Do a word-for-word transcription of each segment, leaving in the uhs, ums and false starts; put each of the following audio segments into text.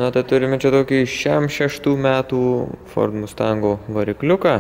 Na, tai turime čia tokį šiam šeštų metų Ford Mustango varikliuką.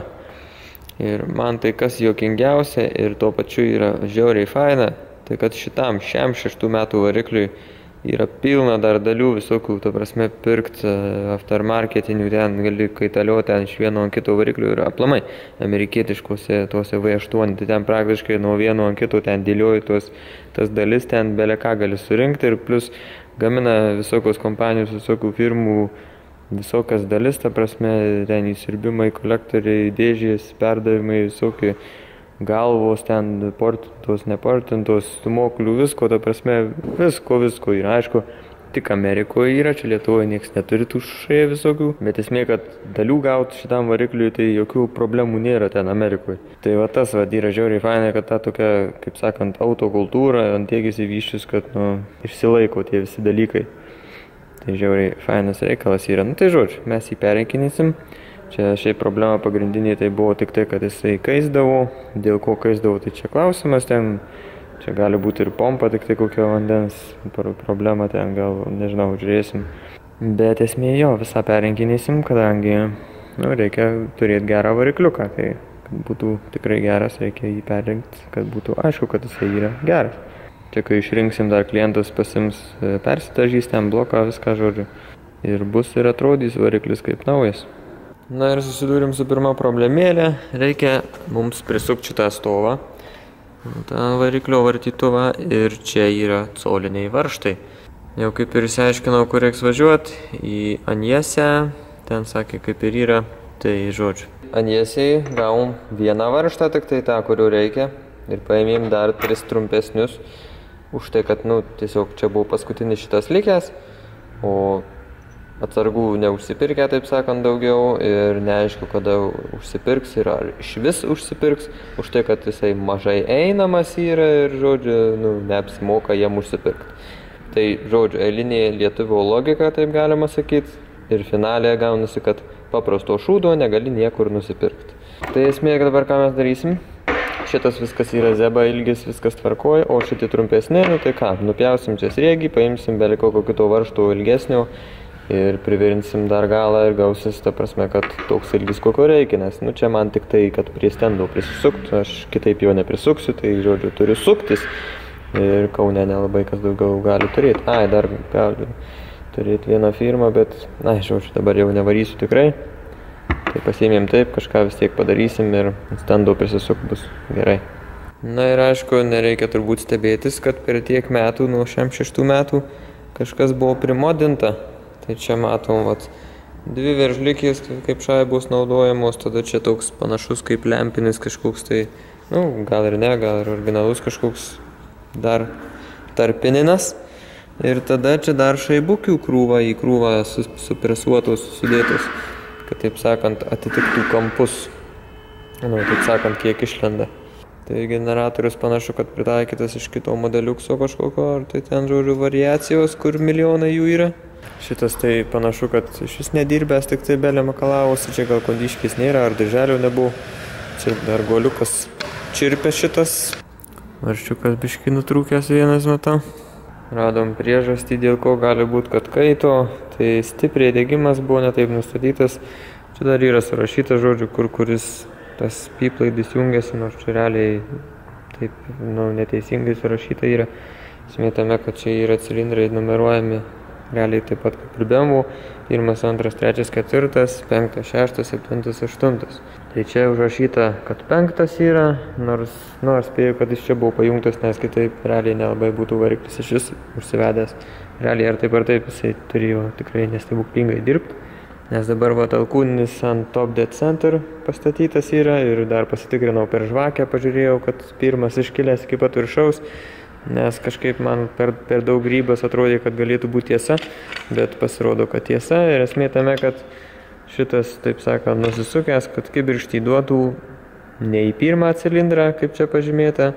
Ir man tai kas juokingiausia ir tuo pačiu yra žiauriai faina, tai kad šitam šiam šeštų metų varikliui yra pilna dar dalių visokių, ta prasme, pirkt aftermarketinių, ten gali kaitalioti ten iš vieno ant kito variklių ir aplamai amerikietiškose tuose V aštuoni, tai ten praktiškai nuo vieno ant kito ten dėlioji tuos, tas dalis, ten bele ką gali surinkti ir plus gamina visokios kompanijos, visokių firmų, visokias dalis, ta prasme, ten įsirbimai, kolektoriai, dėžės, perdavimai, visokie galvos, ten portintos, neportintos, stumoklių, visko, ta prasme, visko, visko yra, aišku, tik Amerikoje yra, čia Lietuvoje niekas neturi tų šalia visokių, bet esmė, kad dalių gauti šitam varikliui, tai jokių problemų nėra ten Amerikoje. Tai va tas va, yra žiauriai fainai, kad ta tokia, kaip sakant, autokultūra ant tiek įsivyščius, kad nu, išsilaiko tie visi dalykai. Tai žiauriai fainas reikalas yra. Nu tai žodžiu, mes jį perrinkinėsim. Čia šiaip problema pagrindinė tai buvo tik tai, kad jisai kaisdavo. Dėl ko kaisdavo, tai čia klausimas. Ten, čia gali būti ir pompa, tik tai kokio vandens problema ten, gal nežinau, žiūrėsim. Bet esmė jo, visą perrinkinėsim, kadangi nu, reikia turėti gerą varikliuką. Tai kad būtų tikrai geras, reikia jį perrinkti, kad būtų aišku, kad jisai yra geras. Čia kai išrinksim dar klientas pasims, persitažys ten bloką, viską žodžiu. Ir bus ir atrodys variklis kaip naujas. Na ir susidūrim su pirma problemėlė. Reikia mums prisukti šitą stovą, tą variklio vartytuvą ir čia yra coliniai varžtai. Jau kaip ir išsiaiškinau, kur reiks važiuoti, į Anjesę, ten sakė kaip ir yra, tai žodžiu. Anjesiai gavom vieną varžtą, tik tai tą, kurių reikia ir paėmėm dar tris trumpesnius. Už tai, kad, nu, tiesiog čia buvo paskutinis šitas likęs, o atsargų neužsipirkę, taip sakant, daugiau ir neaišku, kada užsipirks ir ar iš vis užsipirks, už tai, kad jisai mažai einamas yra ir, žodžiu, nu, neapsimoka jiem užsipirkti. Tai, žodžiu, eilinė lietuvio logika, taip galima sakyti, ir finalė gaunasi, kad paprasto šūdo negali niekur nusipirkti. Tai esmė, kad dabar ką mes darysim. Šitas viskas yra zeba ilgis, viskas tvarkoja, o šitie trumpesni, nu tai ką, nupjausim čia sriegį, paimsim beliko kokio kito varžto ilgesnio ir privirinsim dar galą ir gausis, ta prasme, kad toks ilgis kokio reikia, nes nu čia man tik tai, kad prie stendo prisisukt, aš kitaip jo neprisuksiu, tai žodžiu turiu suktis ir Kaune nelabai kas daugiau gali turėti. Ai, dar gali turėti vieną firmą, bet, na, žodžiu, dabar jau nevarysiu tikrai. Tai pasiėmėm taip, kažką vis tiek padarysim ir stendo prisisuk bus gerai. Na ir aišku, nereikia turbūt stebėtis, kad per tiek metų, nuo šiam šeštų metų, kažkas buvo primodinta. Tai čia matom, vat, dvi veržlikės kaip šaibos naudojamos, tada čia toks panašus kaip lempinis kažkoks, tai, nu, gal ir ne, gal ir originalus kažkoks dar tarpininas. Ir tada čia dar šaibukių krūva į krūvą supresuotos, sudėtos. Kad, taip sakant, atitiktų kampus, nu, taip sakant, kiek išlenda. Tai generatorius panašu, kad pritaikytas iš kito modeliukso kažkokio, ar tai ten, žodžiu, variacijos, kur milijonai jų yra. Šitas tai panašu, kad iš vis nedirbęs, tik tai belė makalavosi, čia gal kondiškis nėra, ar dirželio nebuvo. Čia dar goliukas čirpė šitas. Varščiukas biškai nutrūkęs vienas matau. Radom priežastį, dėl ko gali būti, kad kaito, tai stipriai degimas buvo netaip nustatytas. Čia dar yra surašyta, žodžiu, kur kuris tas pyplaidis jungiasi, nors čia realiai taip, nu, neteisingai surašyta yra. Esmė tame, kad čia yra cilindrai numeruojami realiai taip pat kaip ir B M W. Pirmas, antras, trečias, ketvirtas, penktas, šeštas, septintas, aštuntas. Tai čia užrašyta, kad penktas yra, nors, nors spėjau, kad jis čia buvo pajungtas, nes kitaip realiai nelabai būtų variklis iš vis užsivedęs. Realiai ar taip ar taip jisai turėjo tikrai nestebuklingai dirbti. Nes dabar va alkūninis ant Top Dead Center pastatytas yra ir dar pasitikrinau per žvakę, pažiūrėjau, kad pirmas iškilęs iki pat viršaus. Nes kažkaip man per, per daug grybas atrodė, kad galėtų būti tiesa, bet pasirodo, kad tiesa ir esmė tame, kad šitas, taip sakant, nusisukęs, kad kibirštį duotų ne į pirmą cilindrą, kaip čia pažymėta,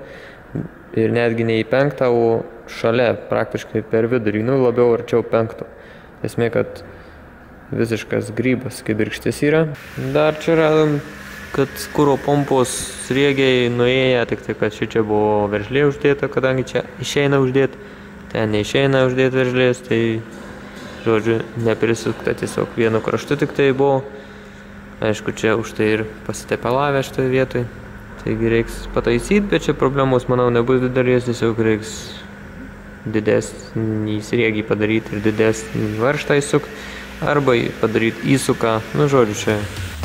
ir netgi ne į penktą, o šalia, praktiškai per vidurį, nu labiau arčiau penkto. Esmė, kad visiškas grybas kibirkštis yra. Dar čia radom, kad kuro pompos sriegiai nuėję, tik tai, kad šičia buvo veržlė uždėta, kadangi čia išeina uždėti, ten neišeina uždėti veržlės, tai žodžiu, neprisukta, tiesiog vienu kraštu tik tai buvo. Aišku, čia už tai ir pasitepelavę šitoje vietoje. Taigi reiks pataisyti, bet čia problemos, manau, nebus didelės, tiesiog reiks didesnį sriegį padaryti ir didesnį varžtą įsuk, arba padaryti įsuką, nu žodžiu, čia.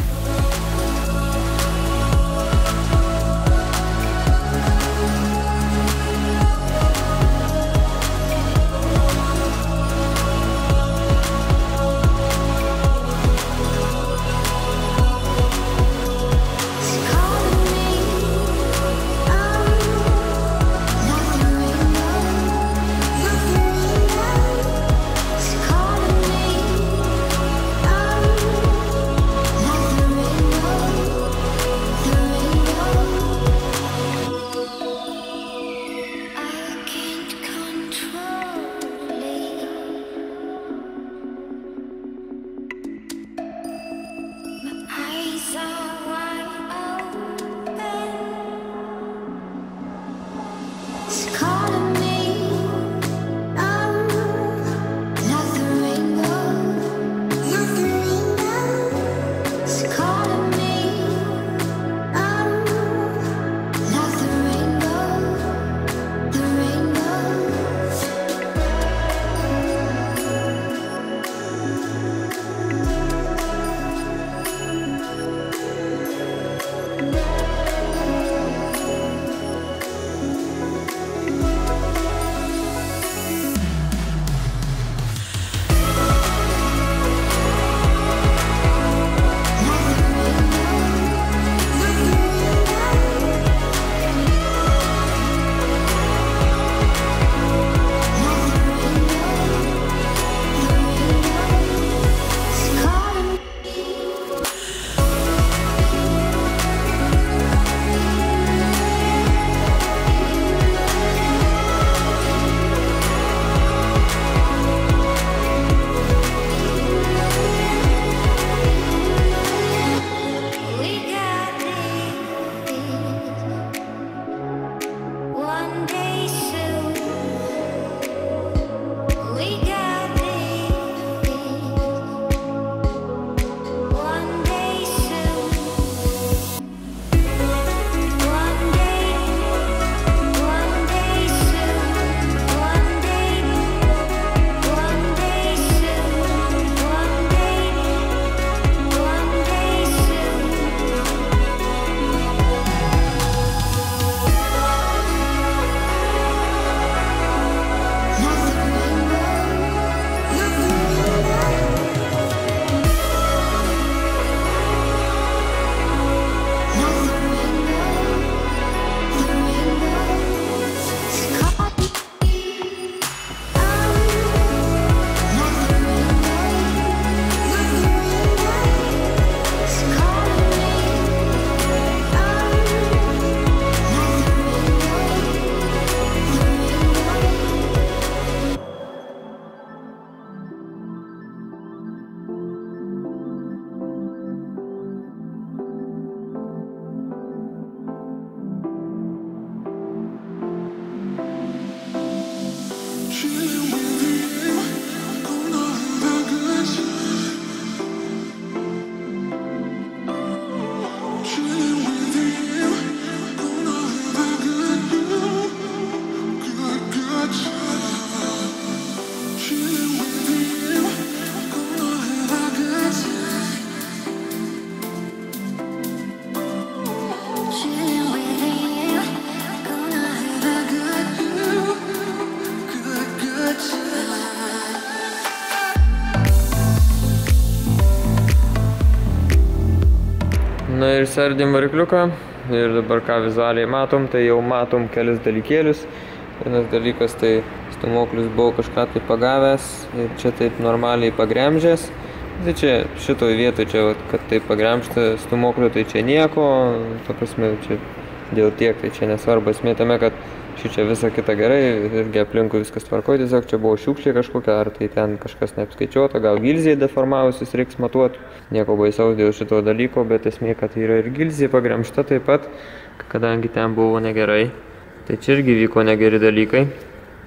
Na ir sardėm varikliuką ir dabar ką vizualiai matom, tai jau matom kelis dalykėlius. Vienas dalykas tai stūmoklis buvo kažką tai pagavęs ir čia taip normaliai pagremžęs. Tai čia šitoj vietoj, čia, kad taip pagremžta stūmoklio, tai čia nieko, ta prasme, čia dėl tiek, tai čia nesvarbu, esmė tame, kad šičia visa kita gerai, irgi aplinkui viskas tvarkoja, tiesiog čia buvo šiukšlė kažkokia, ar tai ten kažkas neapskaičiuota, gal gilzė deformavusis, reiks matuoti. Nieko baisaus dėl šito dalyko, bet esmė, kad yra ir gilzė pagremžta taip pat, kadangi ten buvo negerai. Tai čia irgi vyko negeri dalykai.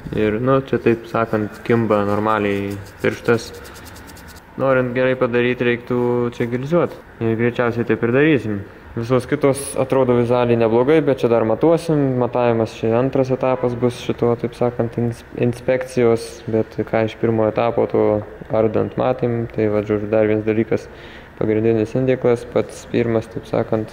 Ir, nu, čia taip sakant, kimba normaliai pirštas. Norint gerai padaryti, reiktų čia gilzuoti. Ir greičiausiai taip ir darysim. Visos kitos atrodo vizualiai neblogai, bet čia dar matuosim. Matavimas čia antras etapas bus šito, taip sakant, inspekcijos. Bet ką iš pirmo etapo to ardant matėm, tai va, žodžiu, dar vienas dalykas, pagrindinis indeklas, pats pirmas, taip sakant,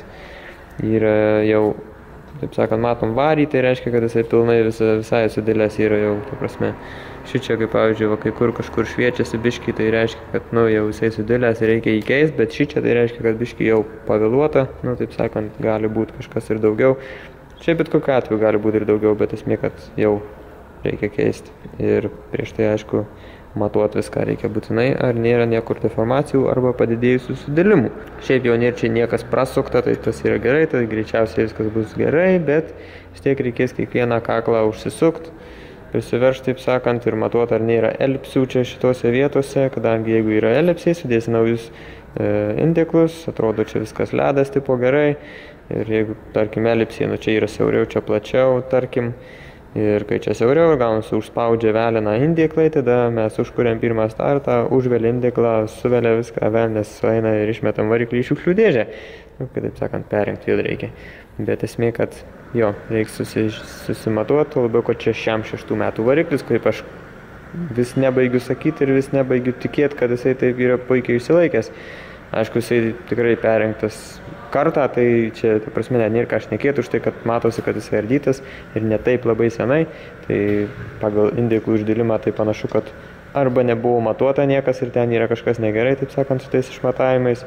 yra jau, taip sakant, matom varį, tai reiškia, kad jisai pilnai visa, visai sudėlės yra jau, ta prasme, šičia, kaip pavyzdžiui, va, kai kur kažkur šviečiasi biškį, tai reiškia, kad, nu, jau jisai sudėlės ir reikia įkeisti, bet šičia tai reiškia, kad biškį jau pavėluota, nu, taip sakant, gali būti kažkas ir daugiau. Šiaip bet kokiu atveju gali būti ir daugiau, bet esmė, kad jau reikia keisti. Ir prieš tai, aišku, matuoti viską reikia būtinai, ar nėra niekur deformacijų arba padidėjusių sudėlimų. Šiaip jau nėra čia niekas prasukta, tai tas yra gerai, tai greičiausiai viskas bus gerai, bet vis tiek reikės kiekvieną kaklą užsisukti, prisiveršti, taip sakant, ir matuoti, ar nėra elipsių čia šitose vietose, kadangi jeigu yra elipsiai, sudėsi naujus e, indeklus, atrodo čia viskas ledas tipo gerai, ir jeigu, tarkim, elipsija, nu čia yra siauriau, čia plačiau, tarkim, ir kai čia siauriau, gaunasi užspaudžia veleną indeklai, tada mes užkuriam pirmą startą, užvelia indeklą, suvelia viską, velnės sueina ir išmetam variklį į šiukšlių dėžę. Nu, kitaip sakant, perinkti jau reikia. Bet esmė, kad jo, reikia susi, susimatuoti, labiau, kad čia šiam šeštų metų variklis, kaip aš vis nebaigiu sakyti ir vis nebaigiu tikėti, kad jisai taip yra puikiai išsilaikęs. Aišku, jisai tikrai perinktas kartą, tai čia, ta prasme, ne, nėra ką šnekėti už tai, kad matosi, kad jisai ardytas ir ne taip labai senai, tai pagal indeklų išdėlimą tai panašu, kad arba nebuvo matuota niekas ir ten yra kažkas negerai, taip sakant, su tais išmatavimais,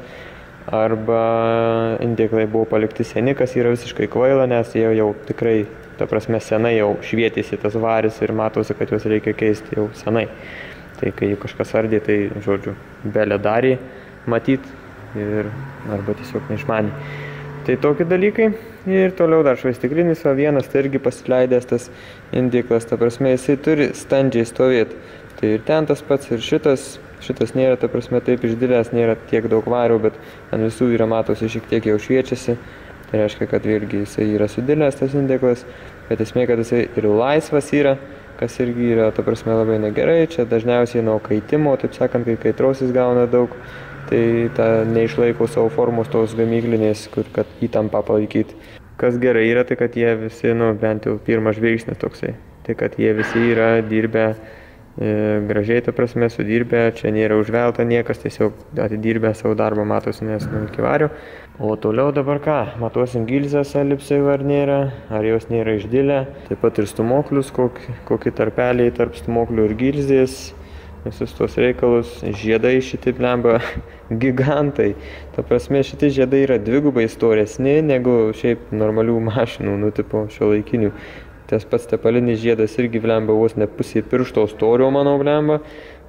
arba indeklai buvo palikti seni, kas yra visiškai kvaila, nes jie jau tikrai, ta prasme, senai jau švietėsi tas varis ir matosi, kad juos reikia keisti jau senai. Tai kai kažkas ardė, tai, žodžiu, belė darė matyti ir arba tiesiog neišmanė. Tai tokie dalykai. Ir toliau dar švaistiklinis, o vienas tai irgi pasileidęs tas indeklas, ta prasme, jisai turi standžiai stovėti. Tai ir ten tas pats, ir šitas, šitas nėra, ta prasme, taip išdėlės, nėra tiek daug varių, bet ant visų yra matosi šiek tiek jau šviečiasi. Tai reiškia, kad vėlgi jisai yra sudėlės tas indeklas, bet esmė, kad jisai ir laisvas yra, kas irgi yra, ta prasme, labai negerai. Čia dažniausiai nuo kaitimo, taip sakant, kai kaitrosis gauna daug, tai ta neišlaiko savo formos tos gamyklinės, kur kad įtampą palaikyti. Kas gerai yra, tai kad jie visi, nu, bent jau pirmas žvilgsnis toksai, tai kad jie visi yra dirbę e, gražiai, ta prasme, sudirbę, čia nėra užvelta niekas, tiesiog atidirbę savo darbą, matosi, nes nu iki vario. O toliau dabar ką, matuosim gilzės elipsai ar nėra, ar jos nėra išdėlę, taip pat ir stumoklius, kokie, kokie tarpeliai tarp stumoklių ir gilzės. Visus tos reikalus, žiedai šitie blemba gigantai. Ta prasme, šitie žiedai yra dvigubai storesni negu šiaip normalių mašinų, nu, tipo šiuolaikinių. Tas pats tepalinis žiedas irgi blemba vos ne pusė piršto storio, manau, blemba.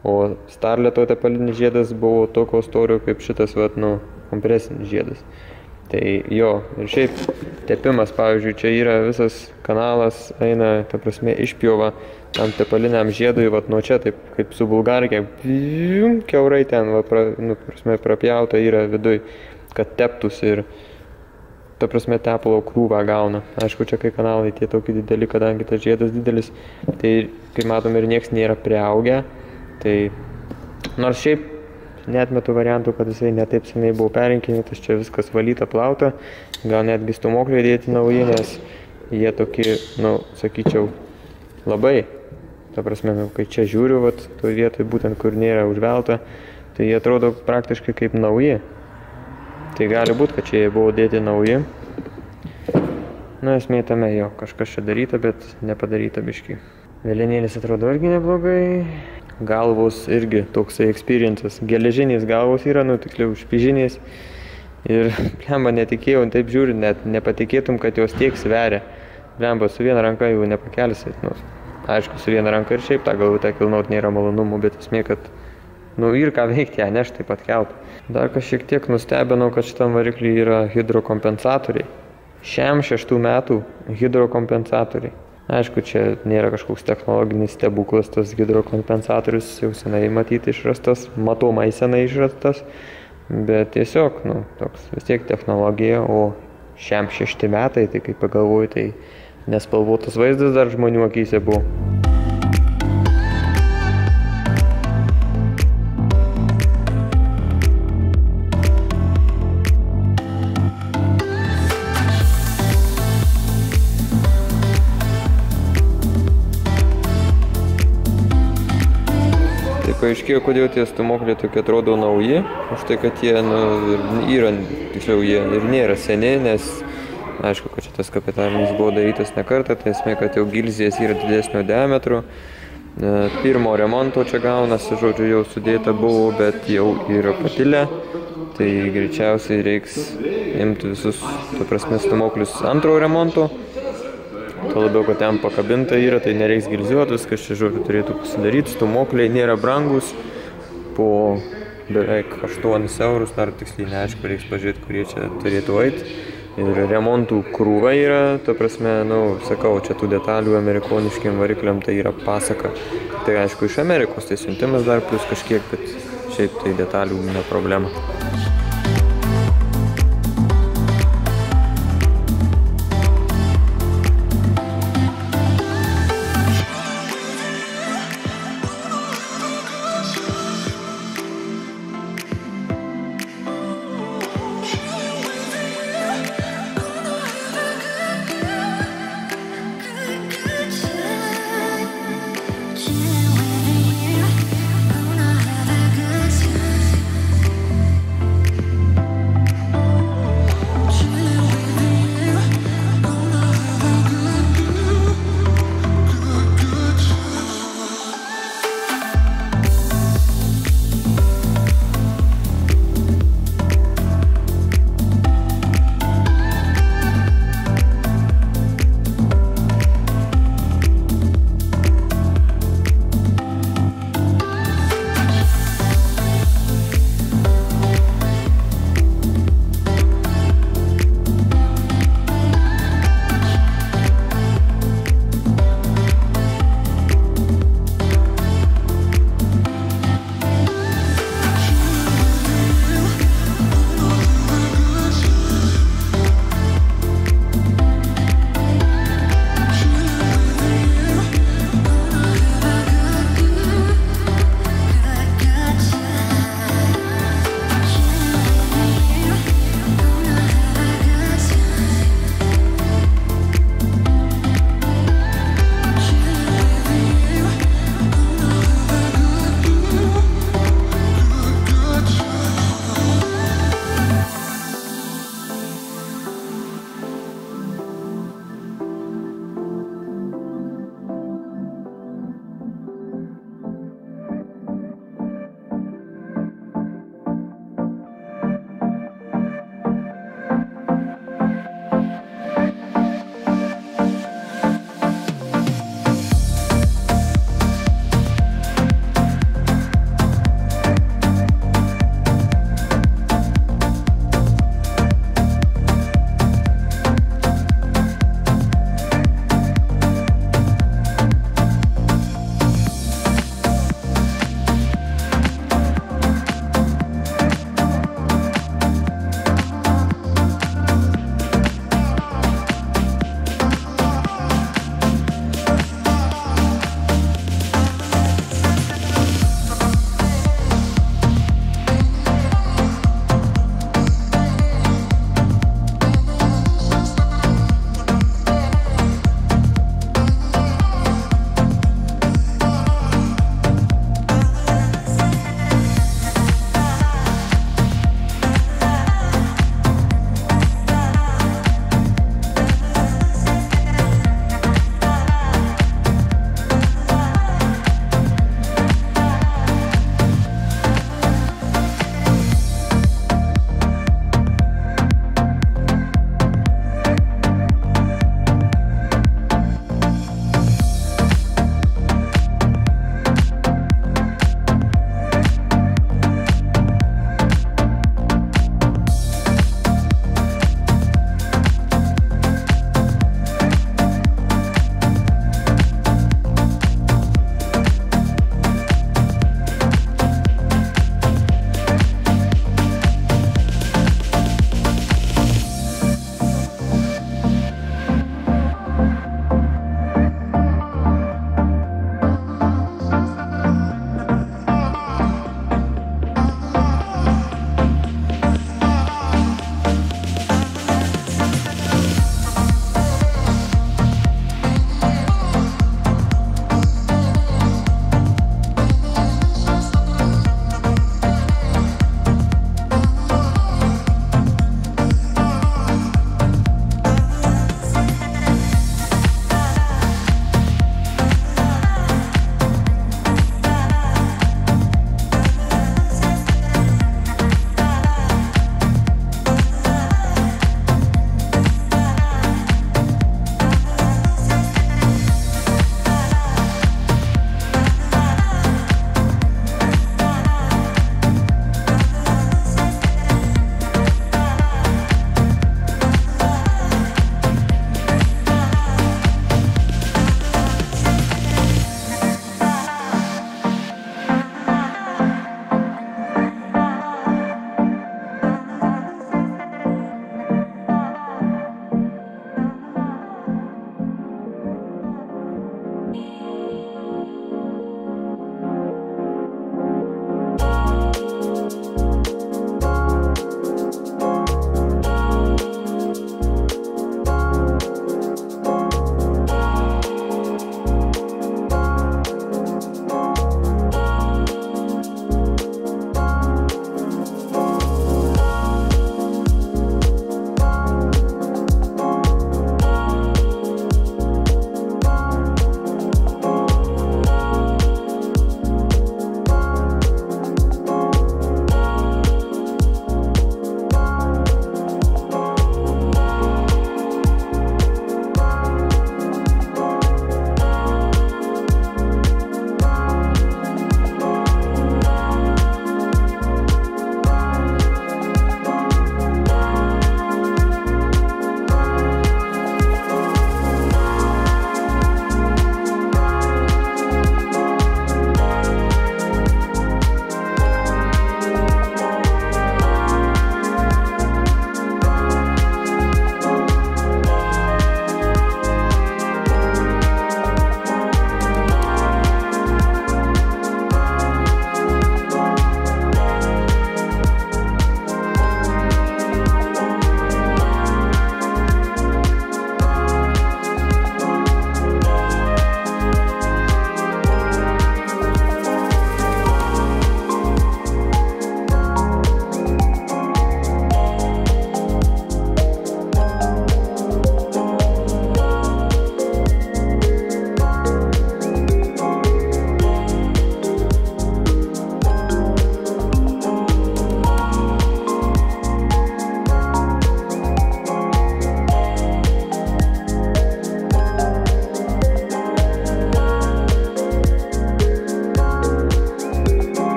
O Starleto tepalinis žiedas buvo tokio storio kaip šitas, vat, nu, kompresinis žiedas. Tai jo, ir šiaip tepimas, pavyzdžiui, čia yra visas kanalas, eina, ta prasme, išpjova tam tepaliniam žiedui, vat nuo čia, taip kaip su bulgarkė, kiaurai ten, va, pra, nu, prasme, prapjauta yra viduj, kad teptųsi ir, ta prasme, tepalo krūvą gauna. Aišku, čia kai kanalai tie tokie dideli, kadangi tas žiedas didelis, tai, kaip matom, ir nieks nėra priaugę, tai, nors šiaip, neatmetu variantų, kad jisai netaip seniai buvo perinkinėtas, čia viskas valyta, plauta, gal netgi stumokliai dėti nauji, nes jie tokie, nu, sakyčiau, labai, ta prasme, nu, kai čia žiūriu, vat, toj vietoj, būtent kur nėra užvelta, tai jie atrodo praktiškai kaip nauji. Tai gali būti, kad čia jie buvo dėti nauji. Na, esmė tame jo, kažkas čia daryta, bet nepadaryta biškai. Vėlienėlis atrodo irgi neblogai. Galvos irgi toksai experiences. Geležinės galvos yra, nu tiksliau špižinės. Ir blemba netikėjau, taip žiūri, net nepatikėtum, kad jos tiek sveria. Blemba su viena ranka jau nepakelsi. Nu, aišku, su viena ranka ir šiaip tą galvutę kilnaut nėra malonumų, bet esmė, kad nu ir ką veikti, ją nešti taip pat kelt. Dar kas šiek tiek nustebinau, kad šitam varikliui yra hidrokompensatoriai. Šiam šeštų metų hidrokompensatoriai. Aišku, čia nėra kažkoks technologinis stebuklas, tas hidrokompensatorius jau senai matyti išrastas, matomai senai išrastas, bet tiesiog, nu, toks vis tiek technologija, o šiam šešti metai, tai kaip pagalvoju, tai nespalvotas vaizdas dar žmonių akyse buvo. paaiškėjo, kodėl tie stūmokliai tokie atrodo nauji, už tai, kad jie, nu, yra, tiksliau, jie ir nėra seni, nes aišku, kad šitas kapitavimas buvo darytas ne kartą, tai esmė, kad jau gilzės yra didesnio diametro. Pirmo remonto čia gaunasi, žodžiu, jau sudėta buvo, bet jau yra patilę, tai greičiausiai reiks imti visus, to prasme, stūmoklius antro remonto. Tuo labiau, kad ten pakabinta yra, tai nereiks gilziuoti, viskas čia, žodžiu, turėtų pasidaryti. Stūmokliai nėra brangus, po beveik aštuonis eurus, dar tiksliai neaišku, reiks pažiūrėti, kurie čia turėtų eiti. Ir remontų krūva yra, ta prasme, nu, sakau, čia tų detalių amerikoniškiam varikliam tai yra pasaka. Tai aišku, iš Amerikos tai siuntimas dar plus kažkiek, bet šiaip tai detalių ne problema.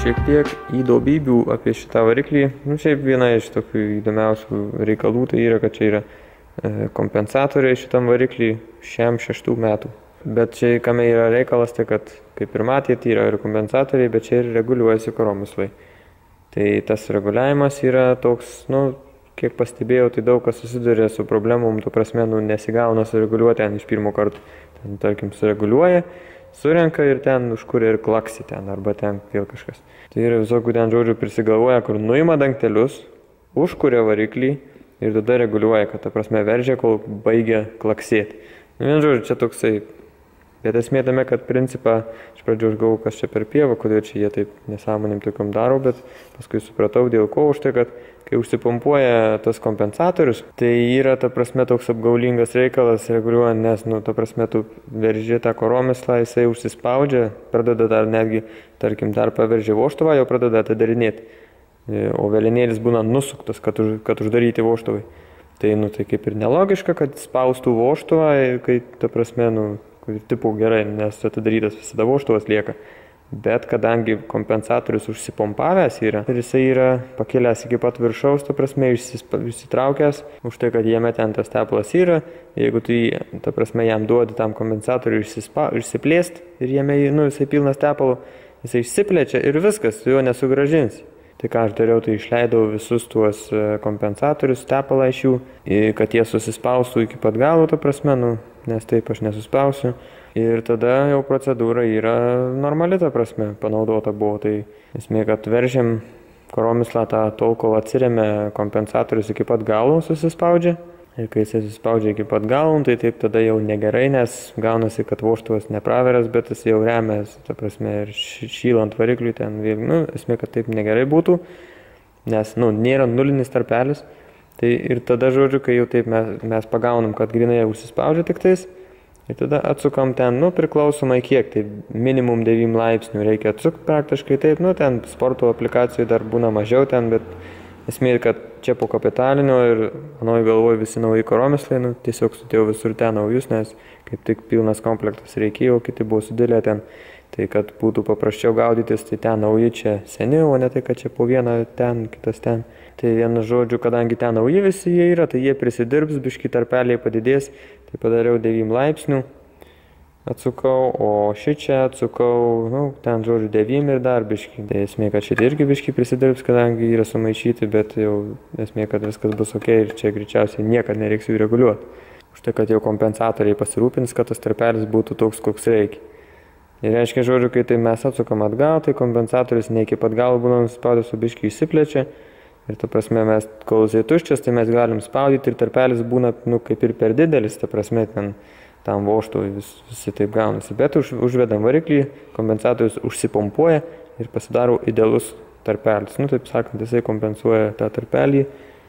šiek tiek įdobybių apie šitą variklį. Nu, šiaip viena iš tokių įdomiausių reikalų tai yra, kad čia yra kompensatoriai šitam variklį šiam šeštų metų. Bet čia kame yra reikalas, tai kad kaip ir matėte, yra ir kompensatoriai, bet čia ir reguliuojasi karomislai. Tai tas reguliavimas yra toks, nu, kiek pastebėjau, tai daug kas susiduria su problemom, tu prasme, nu, nesigauna sureguliuoti ten iš pirmo karto. Ten, tarkim, sureguliuoja, surenka ir ten užkuria ir klaksi ten, arba ten vėl kažkas. Tai yra visokių ten žodžių prisigalvoja, kur nuima dangtelius, užkuria variklį ir tada reguliuoja, kad ta prasme veržia, kol baigia klaksėti. Nu, vien žodžiu, čia toksai. Bet esmė tame, kad principą, iš pradžių aš galvau, kas čia per pievą, kodėl čia jie taip nesąmonėm tokiam daro, bet paskui supratau dėl ko už tai, kad kai užsipumpuoja tas kompensatorius, tai yra, ta prasme, toks apgaulingas reikalas reguliuojant, nes, nu, ta prasme, tu verži tą karomislą, jisai užsispaudžia, pradeda dar netgi, tarkim, dar paveržia voštuvą, jau pradeda atidarinėti, o velinėlis būna nusuktas, kad, už, kad uždaryti voštuvai. Tai, nu, tai kaip ir nelogiška, kad spaustų voštuvą, kai, ta prasme, nu, ir tipo gerai, nes atidarytas visada voštuvas lieka. Bet kadangi kompensatorius užsipompavęs yra ir jisai yra pakėlęs iki pat viršaus, ta prasme, išsitraukęs, už tai, kad jame ten tas tepalas yra, jeigu tu jį, ta prasme, jam duodi tam kompensatoriui išsiplėst ir jame, nu, jisai pilnas tepalo, jisai išsiplečia ir viskas, tu jo nesugrąžinsi. Tai ką aš dariau, tai išleidau visus tuos kompensatorius, tepalą iš jų, kad jie susispaustų iki pat galo, ta prasme, nu, nes taip aš nesuspausiu. Ir tada jau procedūra yra normali, ta prasme, panaudota buvo. Tai esmė, kad veržiam karomislą tą tol, kol atsiremia kompensatorius iki pat galo susispaudžia. Ir kai jis susispaudžia iki pat galo, tai taip tada jau negerai, nes gaunasi, kad voštuvas nepraveras, bet jis jau remės, ta prasme, ir šylant varikliui ten, nu, esmė, kad taip negerai būtų, nes, nu, nėra nulinis tarpelis. Tai ir tada, žodžiu, kai jau taip mes, mes pagaunam, kad grinai užsispaudžia tik tais, ir tada atsukam ten, nu, priklausomai kiek, tai minimum devynių laipsnių reikia atsukti praktiškai taip, nu, ten sporto aplikacijų dar būna mažiau ten, bet esmė, kad čia po kapitalinio ir manoj galvoj visi nauji karomislai, nu, tiesiog sudėjau visur ten naujus, nes kaip tik pilnas komplektas reikėjo, kiti buvo sudėlę ten, tai kad būtų paprasčiau gaudytis, tai ten nauji čia seni, o ne tai, kad čia po vieną ten, kitas ten. Tai vienu žodžiu, kadangi ten nauji visi jie yra, tai jie prisidirbs, biški tarpeliai padidės, tai padariau devynių laipsnių, atsukau, o šičia atsukau, nu, ten žodžiu devynių ir dar biški. Tai esmė, kad šitie irgi biški prisidirbs, kadangi yra sumaišyti, bet jau esmė, kad viskas bus ok ir čia greičiausiai niekad nereiks jų reguliuoti. Už tai, kad jau kompensatoriai pasirūpins, kad tas tarpelis būtų toks, koks reikia. Ir reiškia, žodžiu, kai tai mes atsukam atgal, tai kompensatorius ne iki pat galo būna nuspaudęs, o biški išsiplečia. Ir ta prasme, mes, kol jisai tuščias, tai mes galim spaudyti ir tarpelis būna, nu, kaip ir per didelis, ta prasme, ten tam voštuvui vis, visi taip gaunasi. Bet už, užvedam variklį, kompensatorius užsipompuoja ir pasidaro idealus tarpelis. Nu, taip sakant, jisai kompensuoja tą tarpelį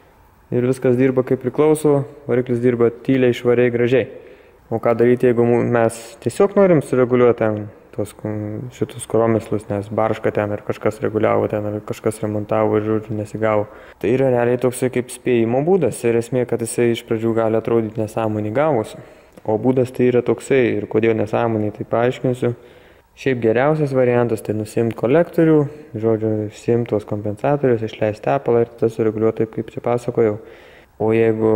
ir viskas dirba kaip priklauso, variklis dirba tyliai, švariai, gražiai. O ką daryti, jeigu mes tiesiog norim sureguliuoti ten tos, šitus karomislus, nes barška ten ar kažkas reguliavo ten, ar kažkas remontavo ir, žodžiu, nesigavo. Tai yra realiai toksai kaip spėjimo būdas ir esmė, kad jisai iš pradžių gali atrodyti nesąmonį gavus. O būdas tai yra toksai ir kodėl nesąmonį, tai paaiškinsiu. Šiaip geriausias variantas tai nusiimti kolektorių, žodžiu, išsiimti tuos kompensatorius, išleisti tepalą ir tada sureguliuoti taip, kaip čia pasakojau. O jeigu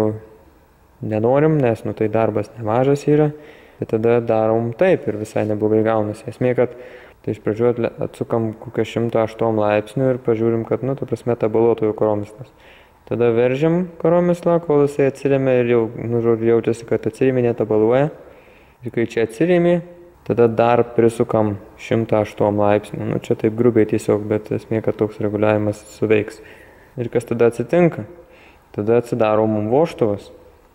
nenorim, nes, nu, tai darbas nemažas yra, tai tada darom taip ir visai neblogai gaunasi. Esmė, kad tai iš pradžių atsukam kokią šimtą aštuonių laipsnių ir pažiūrim, kad, nu, ta prasme, tabaluotų jau karomislas. Tada veržiam karomislą, kol jisai atsiremia ir jau, nu, žodžiu, jaučiasi, kad atsiremia, netabaluoja. Ir kai čia atsiremia, tada dar prisukam šimtą aštuonių laipsnių. Nu, čia taip grubiai tiesiog, bet esmė, kad toks reguliavimas suveiks. Ir kas tada atsitinka? Tada atsidaro mum voštuvas.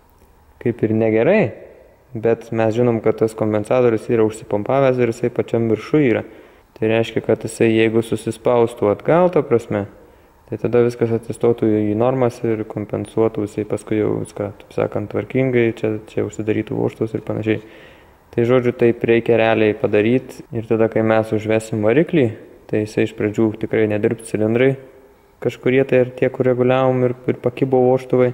Kaip ir negerai. Bet mes žinom, kad tas kompensatorius yra užsipompavęs ir jisai pačiam viršų yra. Tai reiškia, kad jisai, jeigu susispaustų atgal, ta prasme, tai tada viskas atsistotų į normas ir kompensuotų jisai paskui jau viską, taip sakant, tvarkingai, čia, čia užsidarytų voštuvus ir panašiai. Tai žodžiu, taip reikia realiai padaryti ir tada, kai mes užvesim variklį, tai jisai iš pradžių tikrai nedirbs cilindrai, kažkurie tai ir tie, kur reguliavom ir, ir pakibo voštuvai.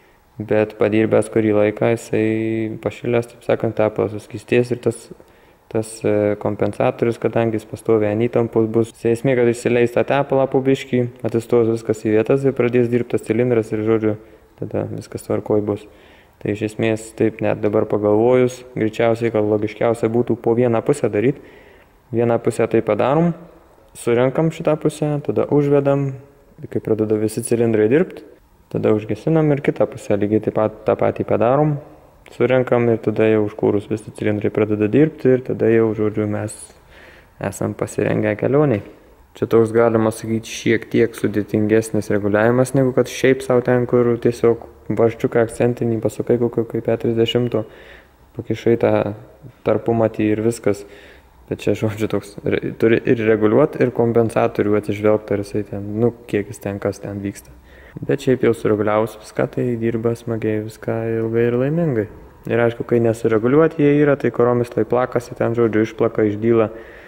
Bet padirbęs kurį laiką jisai pašilęs, taip sakant, tepalas suskystės ir tas tas kompensatorius, kadangi jis pastoviai ant įtampos bus. Esmė, kad išsileis tą tepalą po biškį, atsistos viskas į vietas ir pradės dirbti tas cilindras ir, žodžiu, tada viskas tvarkoj bus. Tai iš esmės, taip net dabar pagalvojus, greičiausiai, kad logiškiausia būtų po vieną pusę daryti. Vieną pusę tai padarom, surenkam šitą pusę, tada užvedam, kai pradeda visi cilindrai dirbti, tada užgesinam ir kitą pusę lygiai taip pat tą patį padarom, surenkam ir tada jau užkūrus visi cilindrai pradeda dirbti ir tada jau, žodžiu, mes esam pasirengę kelioniai. Čia toks, galima sakyti, šiek tiek sudėtingesnis reguliavimas, negu kad šiaip savo ten, kur tiesiog barščiuką akcentinį pasukai kokio kaip P trisdešimt, pakišai tą tarpumatį ir viskas. Bet čia, žodžiu, toks, turi ir reguliuoti, ir kompensatorių atsižvelgti, ar jisai ten, nu, kiek jis ten, kas ten vyksta. Bet šiaip jau sureguliavus viską, tai dirba smagiai viską ilgai ir laimingai. Ir aišku, kai nesureguliuoti jie yra, tai koromislai plakasi, ten, žodžiu, išplaka, išdyla.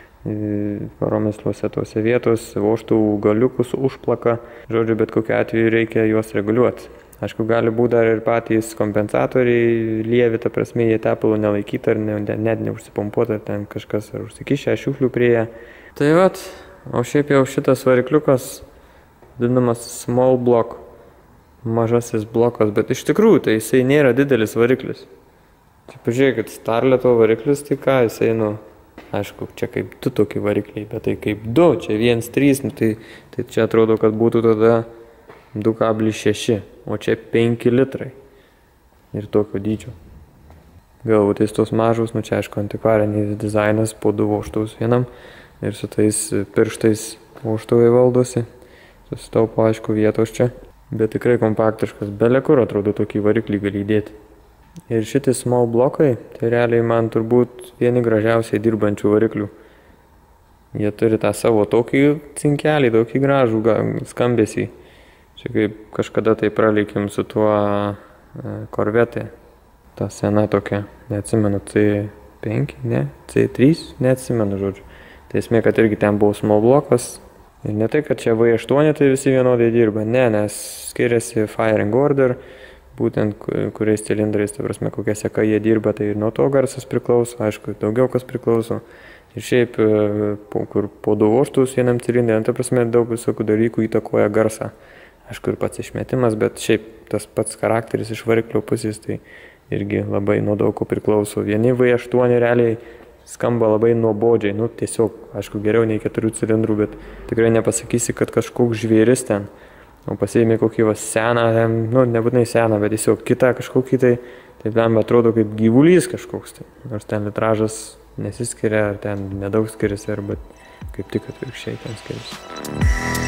Koromysluose tose vietos, vožtų galiukus užplaka, žodžiu, bet kokiu atveju reikia juos reguliuoti. Aišku, gali būti dar ir patys kompensatoriai lievi, ta prasme, jie tepalų nelaikyti ar ne, net neužsipumpuoti, ar ten kažkas ar užsikišę šiukšlių prie jie. Tai vat, o šiaip jau šitas varikliukas, vadinamas small block, mažasis blokas, bet iš tikrųjų tai jisai nėra didelis variklis. Čia pažiūrėkit, Starleto variklis, tai ką jisai, nu, aišku, čia kaip du tokie varikliai, bet tai kaip du, čia vienas trys, nu, tai, tai čia atrodo, kad būtų tada du kablis šeši, o čia penki litrai ir tokio dydžio. Galbūt jis tos mažus, nu čia aišku antikvarinis dizainas, po du vožtuvus vienam ir su tais pirštais vožtuvai valdosi, susitaupo aišku vietos čia, bet tikrai kompaktiškas, bele kur atrodo tokį variklį gali įdėti. Ir šitie small blokai, tai realiai man turbūt vieni gražiausiai dirbančių variklių. Jie turi tą savo tokį cinkelį, tokį gražų skambesį. Čia kaip kažkada tai praleikim su tuo Corvette. Ta sena tokia, neatsimenu, C penki, ne, C trys, neatsimenu, žodžiu. Tai esmė, kad irgi ten buvo small blokas. Ir ne tai, kad čia V aštuoni tai visi vienodai dirba, ne, nes skiriasi firing order, būtent kuriais cilindrais, tai prasme, kokia seka jie dirba, tai ir nuo to garsas priklauso, aišku, daugiau kas priklauso. Ir šiaip, po, kur po du vožtus vienam cilindrui, tai prasme, daug visokių dalykų įtakoja garsą. Aišku, ir pats išmetimas, bet šiaip tas pats charakteris iš variklio pusės, tai irgi labai nuo daug ko priklauso. Vieni V aštuoni realiai skamba labai nuobodžiai, nu tiesiog, aišku, geriau nei keturių cilindrų, bet tikrai nepasakysi, kad kažkoks žvėris ten. O pasiėmė kokį va seną, nu nebūtinai seną, bet tiesiog kitą kažkokį, tai taip ten atrodo kaip gyvulys kažkoks. Tai. Nors ten litražas nesiskiria, ar ten nedaug skiriasi, arba kaip tik atvirkščiai ten skiriasi.